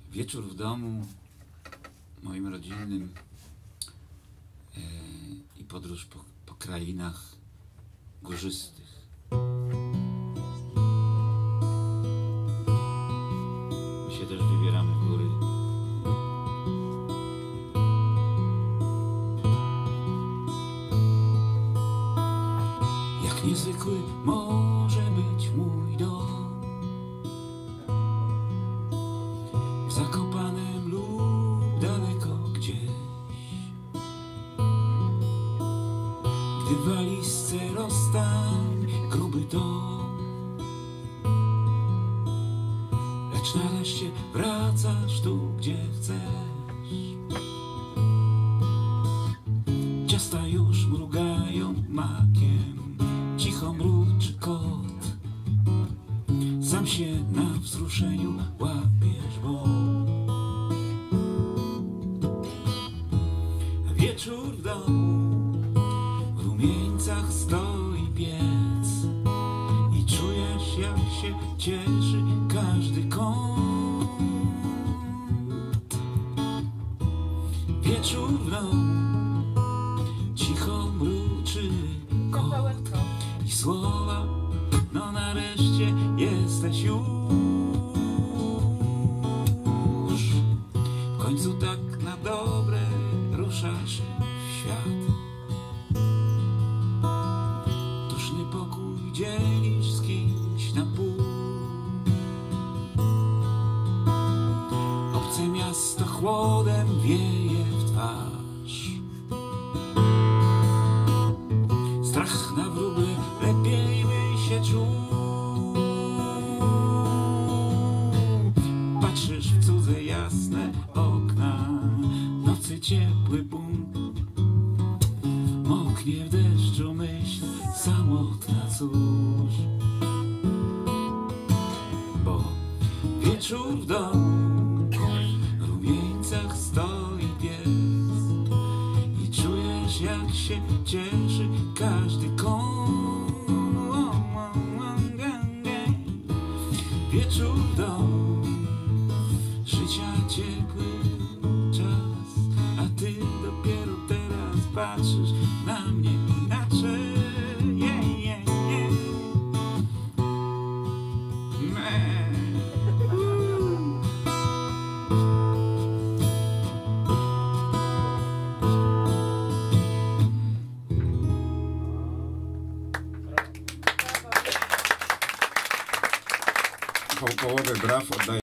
Wieczór w domu moim rodzinnym i podróż po krainach górzystych. My się też wybieramy w góry. Jak niezwykły może być mój dom, w Zakopanem lub daleko gdzieś. Gdy w walizce rozstań gruby dom, lecz nareszcie wracasz tu, gdzie chcesz. Ciasta już mrugają makiem, cicho mruczy kot. Sam się na wzruszeniu łapiesz, bo wieczór w domu, w rumieńcach stoi piec i czujesz, jak się cieszy każdy kąt. Wieczór w domu, cicho mruczy kot i słowa: no nareszcie jesteś już. W końcu tak na dobre ruszasz w świat. Duszny pokój dzielisz z kimś na pół. Obce miasto chłodem wieje w twarz. Strach na wróble lepiej by się czuł. Patrzysz w cudze jasne okna, nocy ciepły bunt moknie w deszczu myśl samotna, cóż. Bo wieczór w domu, w rumieńcach stoi piec i czujesz, jak się cieszy każdy kąt. Wieczór w domu, życia ciepły czas, a ty dopiero teraz patrzysz na mnie inaczej. Połowę braw oddaję.